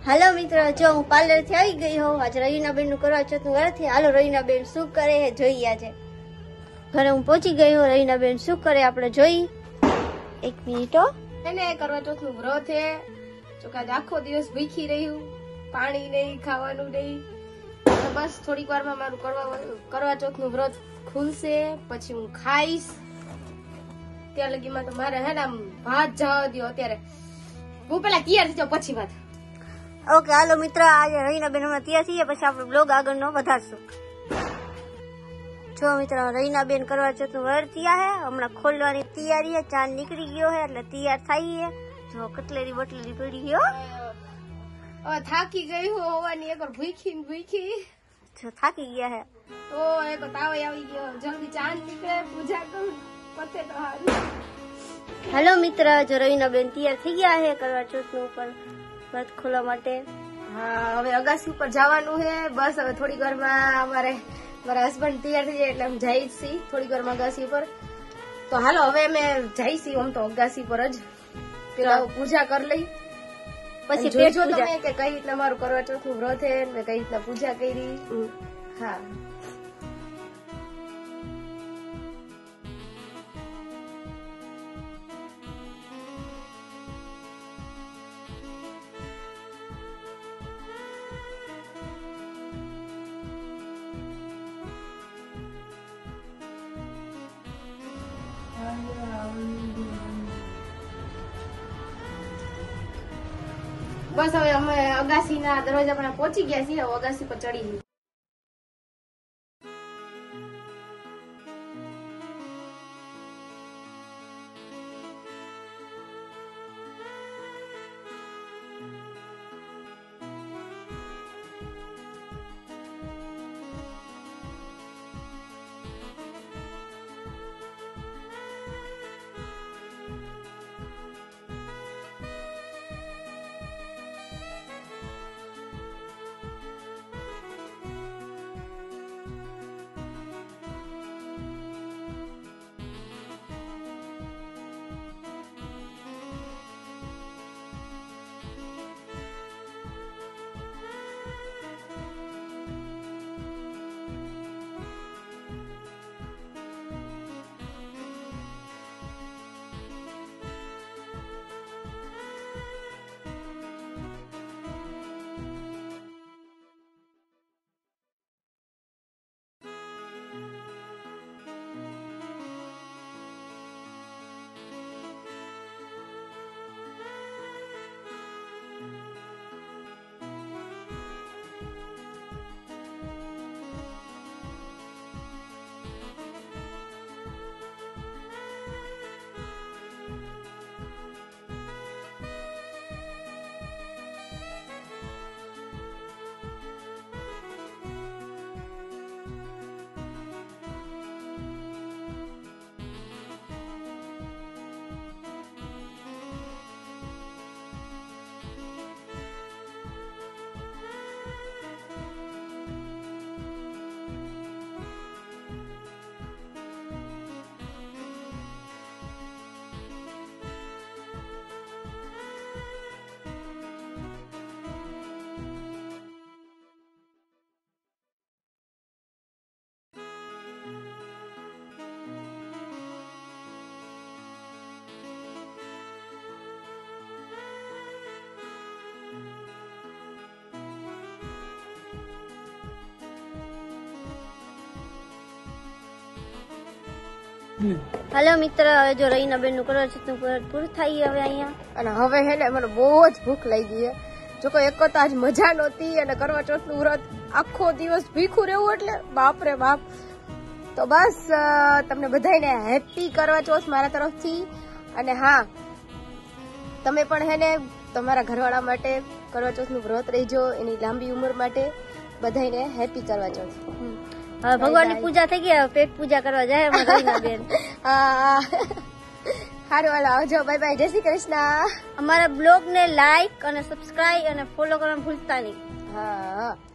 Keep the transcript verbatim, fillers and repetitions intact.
Hello मित्रों, जो हूँ पार्लर थी आई गई हूँ। आज रहीना बेन नु करवा चौथ नु व्रत है। हालो रहीना बेन शू करे है जोई। आज घरे हूँ पहुंची गई हूँ। रहीना बेन शू करे आपणे जोई। एक मिनिट हो એને કરવા ચોથ નું વ્રત હે। જો કે આખો દિવસ ભૂખી રહી હું, પાણી નહીં, ખાવાનું નહીં। તો બસ થોડીક વારમાં મારું કરવા કરવા ચોથ નું વ્રત ખુલશે, પછી હું ખાઈશ। ત્યાં લગીમાં તો મારે હે ને આમ ભાત જવા દો। અત્યારે હું પેલા તૈયાર થઈ જાઉં પછી વાત। ओके हालो मित्र, आज रहीना बेन हमें तैयार थी पछी आपणे ब्लॉग આગળનો વધારશું। जो मित्र रहीना बेन करवा चौथ नु व्रत थया है, हमणा खोलवानी तैयारी है। चांद निकली गयो है એટલે तैयार થઈ है। जो कटलेरी बटलेरी पड़ी गयो। હવે થાકી ગઈ હું હોવાની, એક ભૂખી ને ભૂખી जो થાકી ગયા है તો એક તાવ આવી ગયો। જલ્દી ચાંદ નીકળે, પૂજા કરું પતે તો હારું। हेलो मित्र, जो रहीना बेन तैयार થઈ ગયા है करवा चौथ नु पर व्रत खोलवा માટે। હા હવે અગાસી ઉપર જવાનું છે। બસ હવે થોડી વારમાં અમારે મારા હસબન્ડ તૈયાર થઈ જાય એટલે हम જઈએ છીએ થોડી વારમાં અગાસી ઉપર। તો હાલો હવે અમે જઈએ છીએ આમ તો અગાસી પર જ પેલા પૂજા કરી લઈ, પછી જોજો તમે કે કઈ રીતના મારું કરવા ચોથનું વ્રત છે ને કઈ રીતના પૂજા કરી। હા बस હવે અમે અગાસીના દરવાજા પર પહોંચી ગયા છીએ। અગાસી પર ચડી हेलो मित्र, जो रहीना बेन नु करवा चौथ नु व्रत पूરું થઈ હવે અહીંયા। અને હવે હે ને મને બહુ જ ભૂખ લાગી છે। જો કે એક તો આજ મજા નહોતી અને કરવા ચોથનું વ્રત આખો દિવસ ભૂખ્યું રહેવું એટલે બાપ રે બાપ। તો બસ તમને બધાને હેપી કરવા ચોથ મારા તરફથી। અને હા તમે પણ હે ને તમારા ઘરવાળા માટે કરવા ચોથનું વ્રત રહેજો, એની લાંબી ઉંમર માટે બધાને હેપી કરવા ચોથ। હવે ભગવાનની પૂજા થઈ ગઈ, પેટ પૂજા કરવા જાય રહીના બેન। હા હારું હાલો આવજો, બાય બાય, જય શ્રી કૃષ્ણ। અમારા બ્લોગ ને લાઈક અને સબસ્ક્રાઇબ અને ફોલો કરવાનું ભૂલતા નહીં। હા।